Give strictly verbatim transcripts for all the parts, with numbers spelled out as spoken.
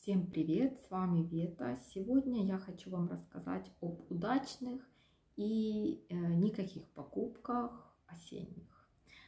Всем привет, с вами Вета. Сегодня я хочу вам рассказать об удачных и э, никаких покупках осенних.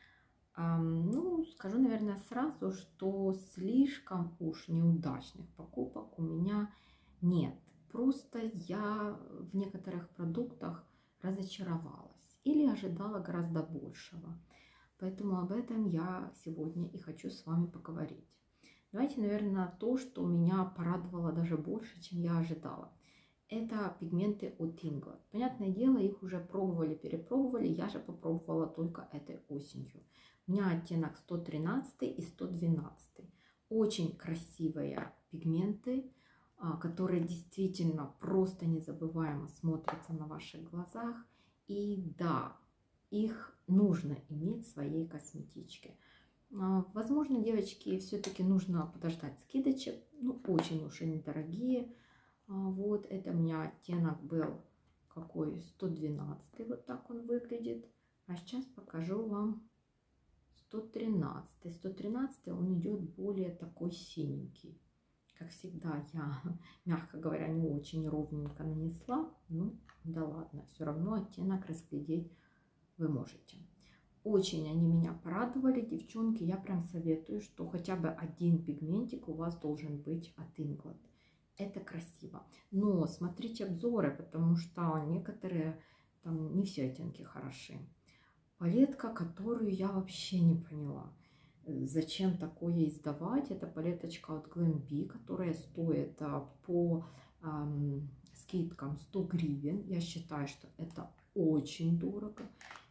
А, ну, скажу, наверное, сразу, что слишком уж неудачных покупок у меня нет. Просто я в некоторых продуктах разочаровалась или ожидала гораздо большего. Поэтому об этом я сегодня и хочу с вами поговорить. Давайте, наверное, то, что меня порадовало даже больше, чем я ожидала. Это пигменты от Inglot. Понятное дело, их уже пробовали, перепробовали. Я же попробовала только этой осенью. У меня оттенок сто тринадцать и сто двенадцать. Очень красивые пигменты, которые действительно просто незабываемо смотрятся на ваших глазах. И да, их нужно иметь в своей косметичке. Возможно, девочки, все-таки нужно подождать скидочек. Ну, очень уж они дорогие. Вот, это у меня оттенок был какой? сто двенадцать. Вот так он выглядит. А сейчас покажу вам сто тринадцать. сто тринадцать он идет более такой синенький. Как всегда, я, мягко говоря, не очень ровненько нанесла. Ну, да ладно, все равно оттенок разглядеть вы можете. Очень они меня порадовали, девчонки. Я прям советую, что хотя бы один пигментик у вас должен быть от Inglot. Это красиво. Но смотрите обзоры, потому что некоторые, там не все оттенки хороши. Палетка, которую я вообще не поняла, зачем такое издавать. Это палеточка от Glam-B, которая стоит по эм, скидкам сто гривен. Я считаю, что это очень дорого.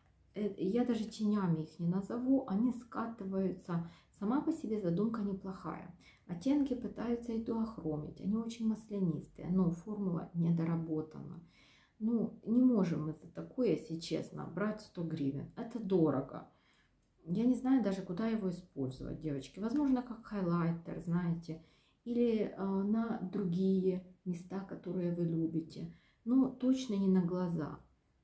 Я даже тенями их не назову, они скатываются. Сама по себе задумка неплохая. Оттенки пытаются и дуохромить, они очень маслянистые, но формула недоработана. Ну, не можем мы за такое, если честно, брать сто гривен. Это дорого. Я не знаю даже, куда его использовать, девочки. Возможно, как хайлайтер, знаете, или э, на другие места, которые вы любите. Но точно не на глаза.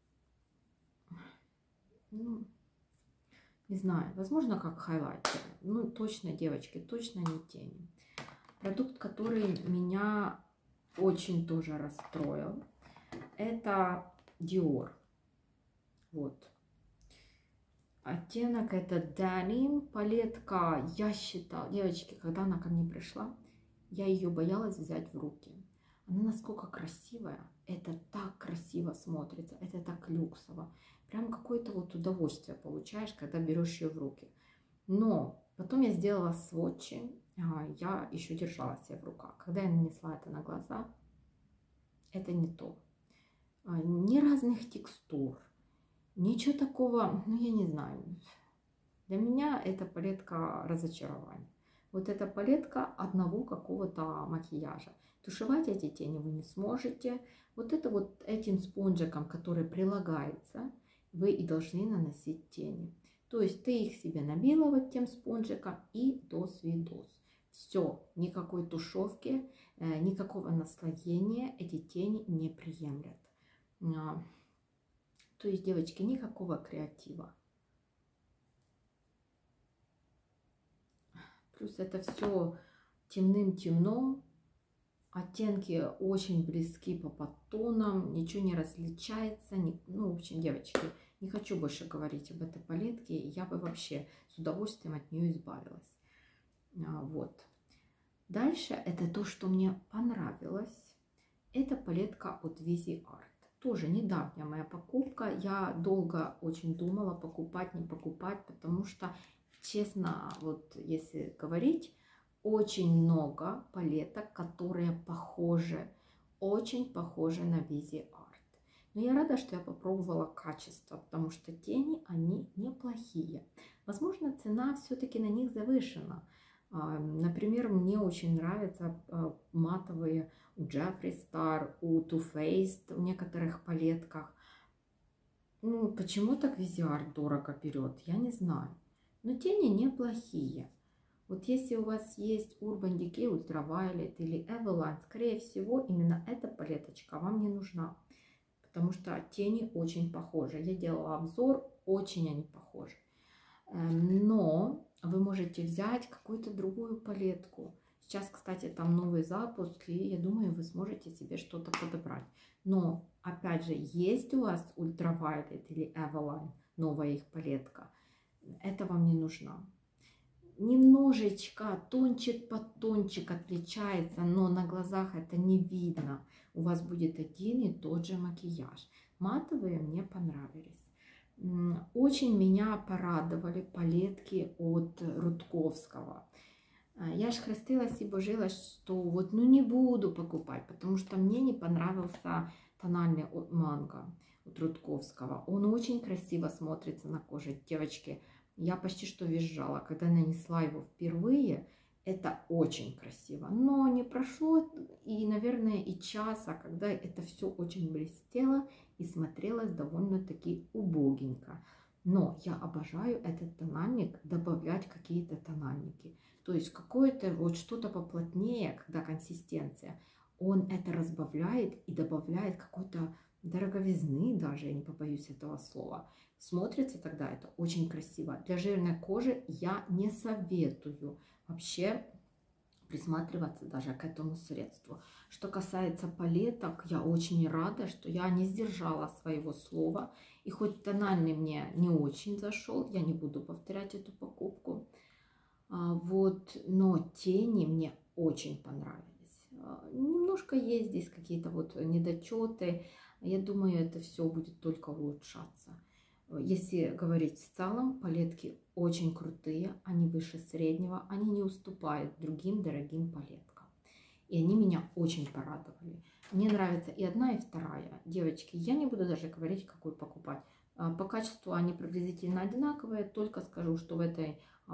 Ну, не знаю, возможно, как хайлайтер. Ну, точно, девочки, точно не тени. Продукт, который меня очень тоже расстроил, это Dior. Вот. Оттенок это Denim. Палетка, я считала, девочки, когда она ко мне пришла, я ее боялась взять в руки. Она насколько красивая, это так красиво смотрится, это так люксово. Прям какое-то вот удовольствие получаешь, когда берешь ее в руки. Но потом я сделала свотчи, я еще держала себя в руках. Когда я нанесла это на глаза, это не то. Ни разных текстур, ничего такого, ну я не знаю. Для меня это палетка разочарования. Вот эта палетка одного какого-то макияжа. Тушевать эти тени вы не сможете. Вот это вот этим спонжиком, который прилагается, вы и должны наносить тени. То есть ты их себе набила вот тем спонжиком и дос-видос. Все, никакой тушевки, никакого наслоения эти тени не приемлят. То есть, девочки, никакого креатива. Плюс это все темным-темно. Оттенки очень близки по подтонам, ничего не различается. Не, ну, в общем, девочки, не хочу больше говорить об этой палетке. Я бы вообще с удовольствием от нее избавилась. А, вот. Дальше это то, что мне понравилось. Это палетка от Viseart. Тоже недавняя моя покупка. Я долго очень думала, покупать, не покупать, потому что, честно, вот если говорить, очень много палеток, которые похожи, очень похожи на Viseart. Но я рада, что я попробовала качество, потому что тени, они неплохие. Возможно, цена все-таки на них завышена. Например, мне очень нравятся матовые у Jeffree Star, у Too Faced, в некоторых палетках. Ну, почему так Viseart дорого берет, я не знаю. Но тени неплохие. Вот если у вас есть Urban Decay Ultraviolet или Eveline, скорее всего, именно эта палеточка вам не нужна. Потому что тени очень похожи. Я делала обзор, очень они похожи. Но вы можете взять какую-то другую палетку с Сейчас, кстати, там новый запуск, и я думаю, вы сможете себе что-то подобрать. Но, опять же, есть у вас Ultraviolet или Eveline, новая их палетка, это вам не нужна. Немножечко тончик под тончик отличается, но на глазах это не видно. У вас будет один и тот же макияж. Матовые мне понравились. Очень меня порадовали палетки от Рудковского. Я ж хрестилась и божилась, что вот ну не буду покупать, потому что мне не понравился тональный манго от Рудковского. Он очень красиво смотрится на коже, девочки. Я почти что визжала, когда нанесла его впервые. Это очень красиво. Но не прошло и, наверное, и часа, когда это все очень блестело и смотрелось довольно-таки убогенько. Но я обожаю этот тональник добавлять какие-то тональники. То есть какое-то вот что-то поплотнее, когда консистенция, он это разбавляет и добавляет какой-то дороговизны даже, я не побоюсь этого слова. Смотрится тогда это очень красиво. Для жирной кожи я не советую вообще присматриваться даже к этому средству. Что касается палеток, я очень рада, что я не сдержала своего слова. И хоть тональный мне не очень зашел, я не буду повторять эту покупку. Вот, но тени мне очень понравились. Немножко есть здесь какие-то вот недочеты. Я думаю, это все будет только улучшаться. Если говорить в целом, палетки очень крутые, они выше среднего, они не уступают другим дорогим палеткам. И они меня очень порадовали. Мне нравится и одна, и вторая. Девочки, я не буду даже говорить, какую покупать. По качеству они приблизительно одинаковые, только скажу, что в этой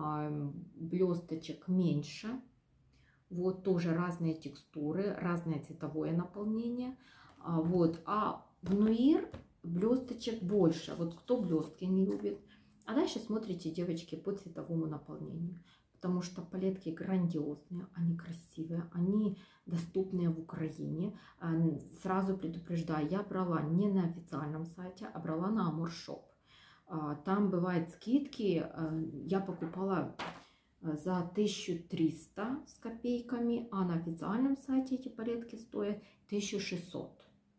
блесточек меньше. Вот тоже разные текстуры, разное цветовое наполнение. Вот, а в Нуир блесточек больше. Вот кто блестки не любит. А дальше смотрите, девочки, по цветовому наполнению. Потому что палетки грандиозные, они красивые, они доступные в Украине. Сразу предупреждаю, я брала не на официальном сайте, а брала на Amor Shop. Там бывают скидки, я покупала за тысячу триста с копейками, а на официальном сайте эти палетки стоят тысячу шестьсот.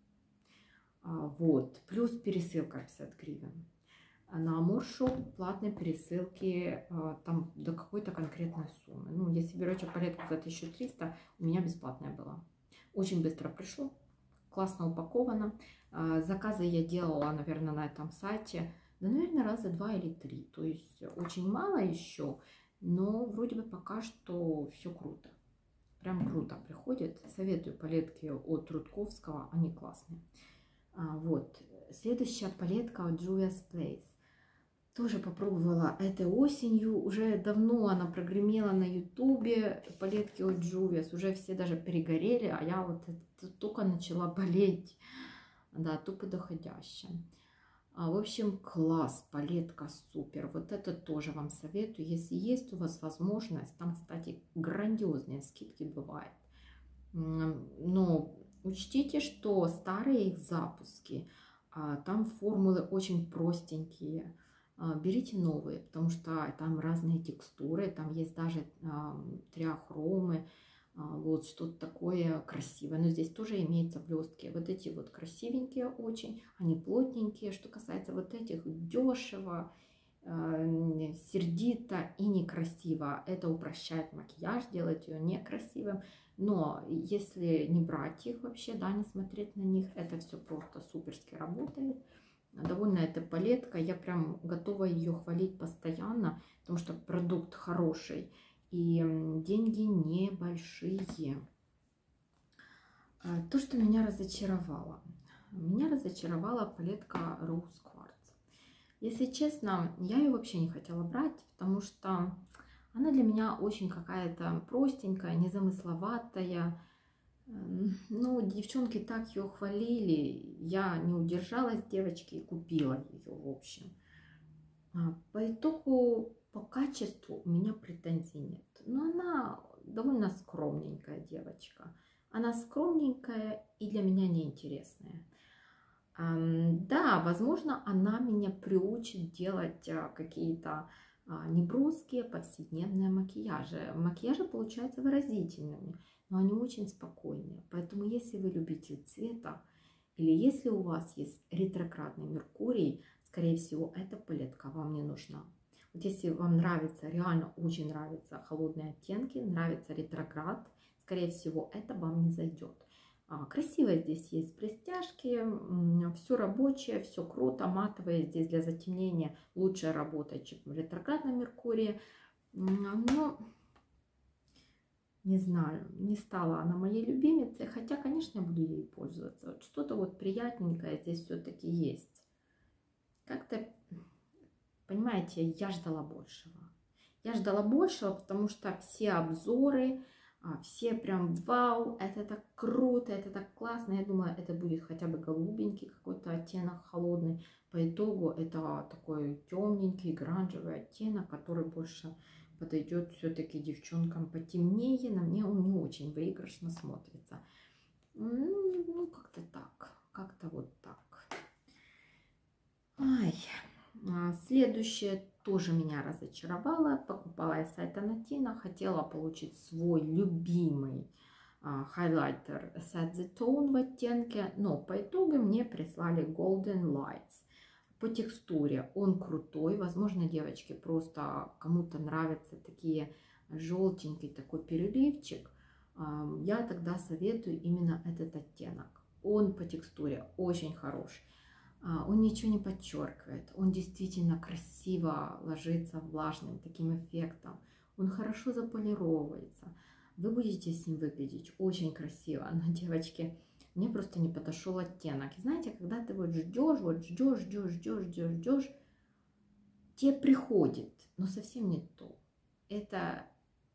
Вот, плюс пересылка пятьдесят гривен. На Amor Shop платные пересылки там до какой-то конкретной суммы. Ну, если берете палетку за тысячу триста, у меня бесплатная была. Очень быстро пришло, классно упаковано. Заказы я делала, наверное, на этом сайте, да, наверное, раза два или три. То есть очень мало еще, но вроде бы пока что все круто. Прям круто приходит. Советую палетки от Рудковского, они классные. Вот, следующая палетка от Juvia's Place. Тоже попробовала этой осенью. Уже давно она прогремела на ютубе. Палетки от Juvia's. Уже все даже перегорели, а я вот только начала болеть. Да, тупо доходящая. А, в общем, класс, палетка супер. Вот это тоже вам советую. Если есть у вас возможность, там, кстати, грандиозные скидки бывают. Но учтите, что старые их запуски, там формулы очень простенькие. Берите новые, потому что там разные текстуры, там есть даже триахромы, вот что-то такое красивое. Но здесь тоже имеются блестки. Вот эти вот красивенькие очень, они плотненькие. Что касается вот этих, дешево, сердито и некрасиво. Это упрощает макияж, делает ее некрасивым. Но если не брать их вообще, да, не смотреть на них, это все просто суперски работает. Довольно эта палетка, я прям готова ее хвалить постоянно, потому что продукт хороший и деньги небольшие. То, что меня разочаровало. Меня разочаровала палетка Rose Quartz. Если честно, я ее вообще не хотела брать, потому что она для меня очень какая-то простенькая, незамысловатая. Ну, девчонки так ее хвалили, я не удержалась, девочки, и купила ее, в общем. По итогу, по качеству у меня претензий нет. Но она довольно скромненькая девочка. Она скромненькая и для меня неинтересная. Да, возможно, она меня приучит делать какие-то неброские повседневные макияжи. Макияжи получаются выразительными, но они очень спокойные. Поэтому если вы любитель цвета, или если у вас есть ретроградный Меркурий, скорее всего, эта палетка вам не нужна. Вот если вам нравится, реально очень нравятся холодные оттенки, нравится ретроград, скорее всего, это вам не зайдет. Красиво здесь есть блестяшки, все рабочее, все круто, матовое здесь для затемнения лучше работает, чем в ретроградном Меркурии. Но не знаю, не стала она моей любимицей, хотя, конечно, я буду ей пользоваться. Вот что-то вот приятненькое здесь все-таки есть. Как-то, понимаете, я ждала большего. Я ждала большего, потому что все обзоры, все прям вау, это так круто, это так классно. Я думала, это будет хотя бы голубенький какой-то оттенок холодный. По итогу это такой темненький гранжевый оттенок, который больше подойдет все-таки девчонкам потемнее. На мне он не очень выигрышно смотрится. Ну, как-то так. Как-то вот так. Ай. Следующее тоже меня разочаровало. Покупала я с сайта Натина. Хотела получить свой любимый хайлайтер Set the Tone в оттенке. Но по итогу мне прислали Golden Lights. По текстуре он крутой. Возможно, девочки, просто кому-то нравятся такие желтенький такой переливчик. Я тогда советую именно этот оттенок. Он по текстуре очень хорош. Он ничего не подчеркивает. Он действительно красиво ложится влажным таким эффектом. Он хорошо заполировывается. Вы будете с ним выглядеть очень красиво. Но, девочки, мне просто не подошел оттенок. И знаете, когда ты вот ждешь, вот ждешь, ждешь, ждешь, ждешь, ждешь, тебе приходит, но совсем не то. Это,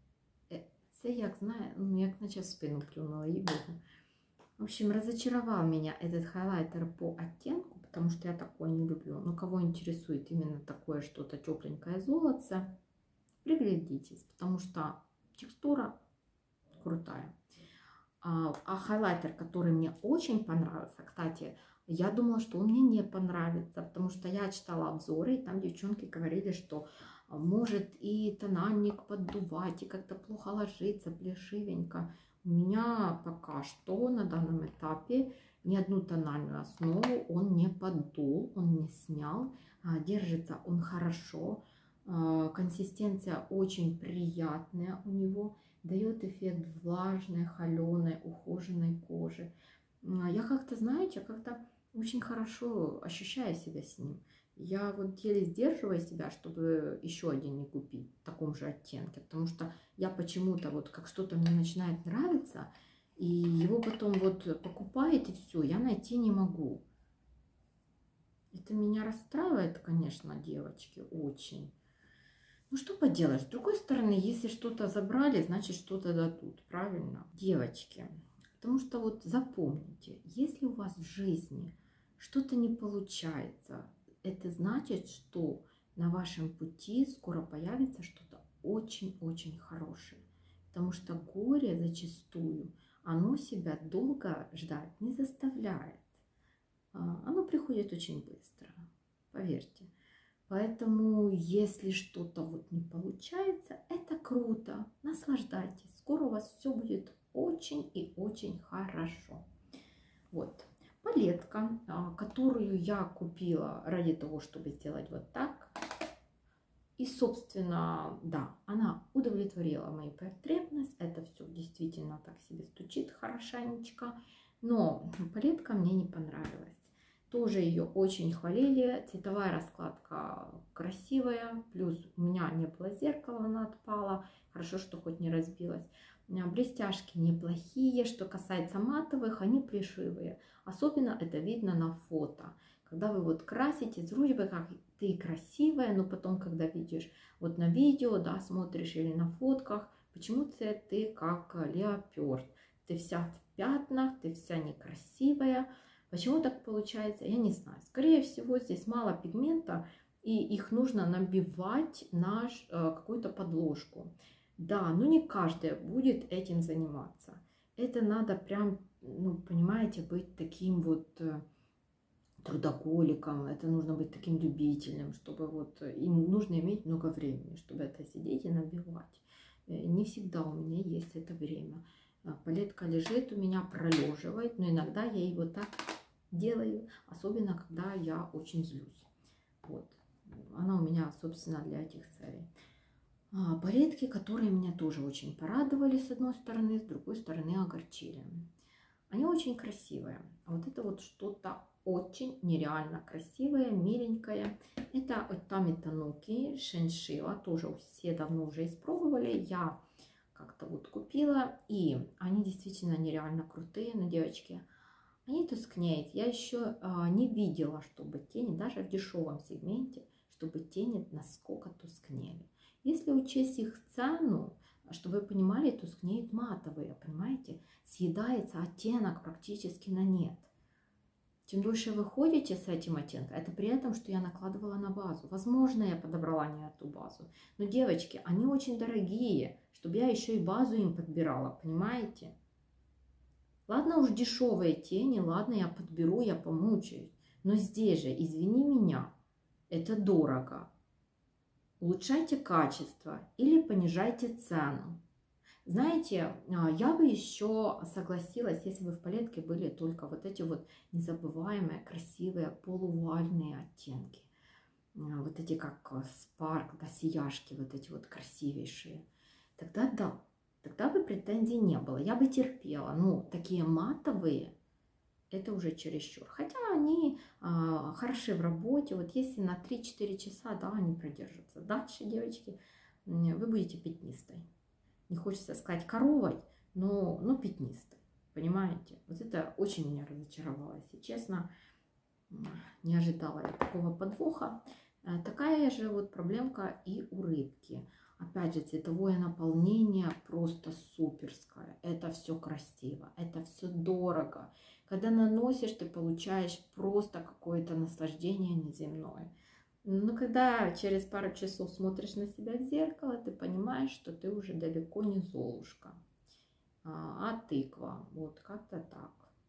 це як знаю, ну як наче в спину плюнула, ей-богу. В общем, разочаровал меня этот хайлайтер по оттенку, потому что я такое не люблю. Но кого интересует именно такое что-то тепленькое золотце, приглядитесь, потому что текстура крутая. А, а хайлайтер, который мне очень понравился, кстати, я думала, что он мне не понравится, потому что я читала обзоры, и там девчонки говорили, что может и тональник поддувать, и как-то плохо ложится, плешивенько. У меня пока что на данном этапе ни одну тональную основу он не поддул, он не снял, держится он хорошо, консистенция очень приятная у него, дает эффект влажной, холеной, ухоженной кожи. Я как-то, знаете, как-то очень хорошо ощущаю себя с ним. Я вот еле сдерживаю себя, чтобы еще один не купить в таком же оттенке, потому что я почему-то вот как что-то мне начинает нравиться, и его потом вот покупает, и все, я найти не могу. Это меня расстраивает, конечно, девочки, очень. Ну что поделаешь, с другой стороны, если что-то забрали, значит что-то дадут, правильно? Девочки, потому что вот запомните, если у вас в жизни что-то не получается, это значит, что на вашем пути скоро появится что-то очень-очень хорошее. Потому что горе зачастую, оно себя долго ждать не заставляет. Оно приходит очень быстро, поверьте. Поэтому, если что-то вот не получается, это круто, наслаждайтесь. Скоро у вас все будет очень и очень хорошо. Вот. Палетка, которую я купила ради того, чтобы сделать вот так. И, собственно, да, она удовлетворила мою потребность. Это все действительно так себе стучит хорошенечко. Но палетка мне не понравилась. Тоже ее очень хвалили. Цветовая раскладка красивая. Плюс у меня не было зеркала, она отпала. Хорошо, что хоть не разбилась. Блестяшки неплохие. Что касается матовых, они плешивые. Особенно это видно на фото. Когда вы вот краситесь, вроде бы как ты красивая, но потом, когда видишь вот на видео, да, смотришь или на фотках, почему-то ты как леопард. Ты вся в пятнах, ты вся некрасивая. Почему так получается, я не знаю. Скорее всего, здесь мало пигмента, и их нужно набивать на какую-то подложку. Да, но не каждая будет этим заниматься. Это надо прям, ну, понимаете, быть таким вот трудоголиком, это нужно быть таким любителем, чтобы вот им нужно иметь много времени, чтобы это сидеть и набивать. Не всегда у меня есть это время. Палетка лежит у меня, пролеживает, но иногда я его так делаю, особенно когда я очень злюсь. Вот. Она у меня, собственно, для этих целей. А, палетки, которые меня тоже очень порадовали, с одной стороны, с другой стороны огорчили. Они очень красивые. А вот это вот что-то очень нереально красивое, миленькое. Это от Тами Тануки, Шиншила. Тоже все давно уже испробовали. Я как-то вот купила. И они действительно нереально крутые. Но, девочки, они тускнеют. Я еще а, не видела, чтобы тени, даже в дешевом сегменте, чтобы тени насколько тускнели. Если учесть их цену, чтобы вы понимали, тускнеют матовые, понимаете? Съедается оттенок практически на нет. Чем дольше вы ходите с этим оттенком, это при этом, что я накладывала на базу. Возможно, я подобрала не эту базу. Но, девочки, они очень дорогие, чтобы я еще и базу им подбирала, понимаете? Ладно уж дешевые тени, ладно, я подберу, я помучаюсь. Но здесь же, извини меня, это дорого. Улучшайте качество или понижайте цену. Знаете, я бы еще согласилась, если бы в палетке были только вот эти вот незабываемые, красивые, полувуальные оттенки. Вот эти как спарк, да, сияшки, вот эти вот красивейшие. Тогда да, тогда бы претензий не было, я бы терпела. Но такие матовые, это уже чересчур. Хотя они а, хороши в работе. Вот если на три-четыре часа, да, они продержатся. Дальше, девочки, вы будете пятнистой. Не хочется сказать коровой, но, но пятнистой. Понимаете? Вот это очень меня разочаровало. Если честно, не ожидала я такого подвоха. Такая же вот проблемка и у рыбки. Опять же, цветовое наполнение просто суперское. Это все красиво, это все дорого. Когда наносишь, ты получаешь просто какое-то наслаждение неземное. Но когда через пару часов смотришь на себя в зеркало, ты понимаешь, что ты уже далеко не Золушка, а, а тыква. Вот как-то так.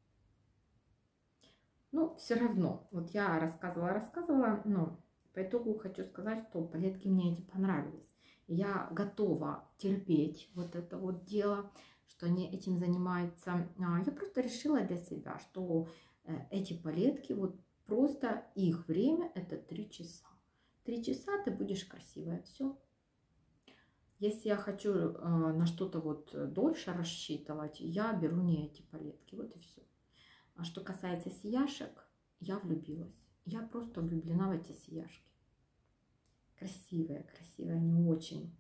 Ну, все равно, вот я рассказывала, рассказывала, но по итогу хочу сказать, что палетки мне эти понравились. Я готова терпеть вот это вот дело, что они этим занимаются. Я просто решила для себя, что эти палетки, вот просто их время это три часа. Три часа ты будешь красивая, все. Если я хочу на что-то вот дольше рассчитывать, я беру не эти палетки, вот и все. А что касается сияшек, я влюбилась. Я просто влюблена в эти сияшки. Красивые, красивые, они очень.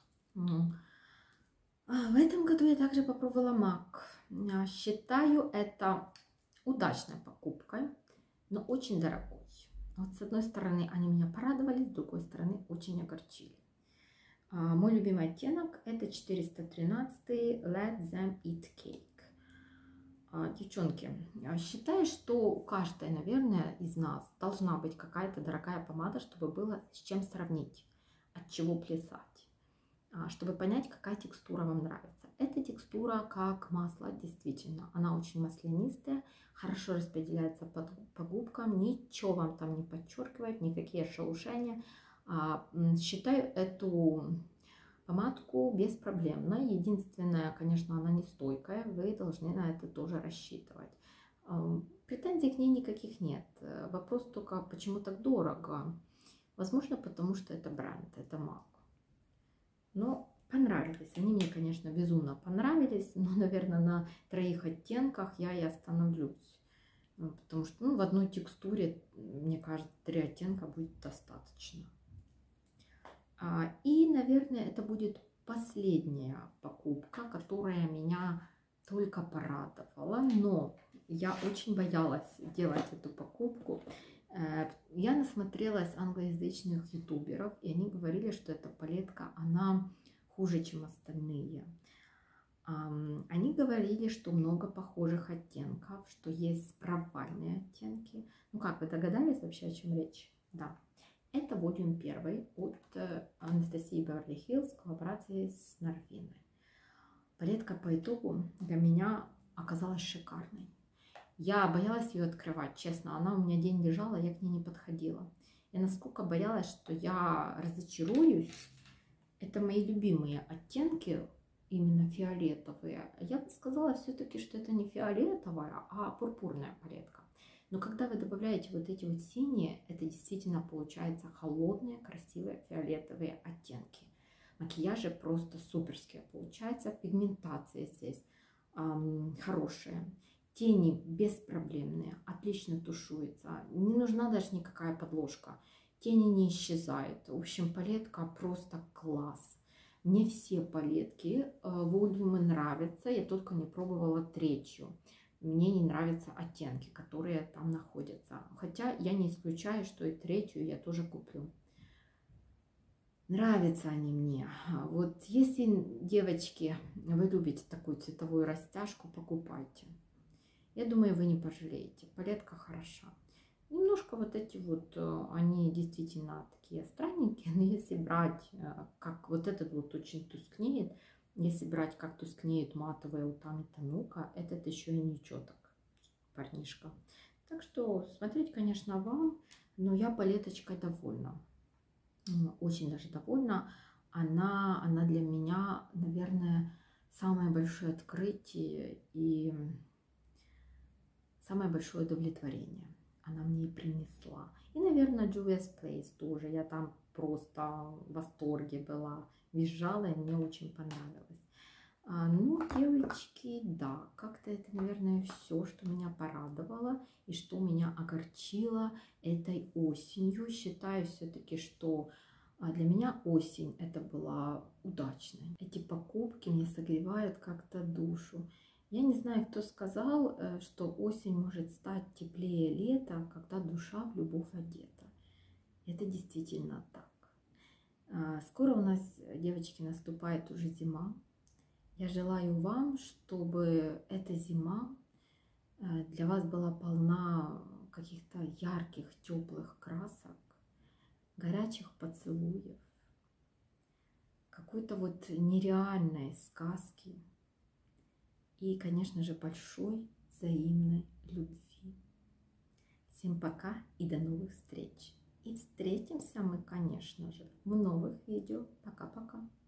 В этом году я также попробовала мак. Считаю это удачной покупкой, но очень дорогой. Вот с одной стороны они меня порадовали, с другой стороны очень огорчили. Мой любимый оттенок это четыреста тринадцать Let Them Eat Cake. Девчонки, считаю, что у каждой, наверное, из нас должна быть какая-то дорогая помада, чтобы было с чем сравнить, от чего плясать, чтобы понять, какая текстура вам нравится. Эта текстура как масло, действительно, она очень маслянистая, хорошо распределяется по, по губкам, ничего вам там не подчеркивает, никакие шелушения. Считаю эту помадку беспроблемно. Единственное, конечно, она не стойкая, вы должны на это тоже рассчитывать. Претензий к ней никаких нет. Вопрос только, почему так дорого? Возможно, потому что это бренд, это мак. Но понравились. Они мне, конечно, безумно понравились, но, наверное, на троих оттенках я и остановлюсь. Потому что ну, в одной текстуре, мне кажется, три оттенка будет достаточно. И, наверное, это будет последняя покупка, которая меня только порадовала. Но я очень боялась делать эту покупку. Я насмотрелась англоязычных ютуберов, и они говорили, что эта палетка, она хуже, чем остальные. Они говорили, что много похожих оттенков, что есть провальные оттенки. Ну как, вы догадались вообще, о чем речь? Да. Это волюм первый от Анастасии Беверли Хиллз в коллаборации с Нарвиной. Палетка по итогу для меня оказалась шикарной. Я боялась ее открывать, честно. Она у меня день лежала, я к ней не подходила. Я насколько боялась, что я разочаруюсь. Это мои любимые оттенки, именно фиолетовые. Я бы сказала все-таки, что это не фиолетовая, а пурпурная палетка. Но когда вы добавляете вот эти вот синие, это действительно получается холодные, красивые фиолетовые оттенки. Макияжи просто суперские получается. Пигментация здесь эм, хорошая. Тени беспроблемные, отлично тушуется. Не нужна даже никакая подложка. Тени не исчезают. В общем, палетка просто класс. Мне все палетки э, волюмы нравятся. Я только не пробовала третью. Мне не нравятся оттенки, которые там находятся. Хотя я не исключаю, что и третью я тоже куплю. Нравятся они мне. Вот если, девочки, вы любите такую цветовую растяжку, покупайте. Я думаю, вы не пожалеете. Палетка хороша. Немножко вот эти вот, они действительно такие странненькие, но если брать, как вот этот вот очень тускнеет, если брать, как тускнеет матовая Утами Танука, этот еще и ничего так, парнишка. Так что смотреть, конечно, вам, но я палеточкой довольна. Очень даже довольна. Она, она для меня, наверное, самое большое открытие и самое большое удовлетворение она мне и принесла. И, наверное, Juvia's Place тоже. Я там просто в восторге была. Визжала, и мне очень понравилось. А, ну, девочки, да, как-то это, наверное, все, что меня порадовало и что меня огорчило этой осенью. Считаю все-таки, что для меня осень это была удачной. Эти покупки мне согревают как-то душу. Я не знаю, кто сказал, что осень может стать теплее лета, когда душа в любовь одета. Это действительно так. Скоро у нас, девочки, наступает уже зима. Я желаю вам, чтобы эта зима для вас была полна каких-то ярких, теплых красок, горячих поцелуев, какой-то вот нереальной сказки. И, конечно же, большой взаимной любви. Всем пока и до новых встреч. И встретимся мы, конечно же, в новых видео. Пока-пока.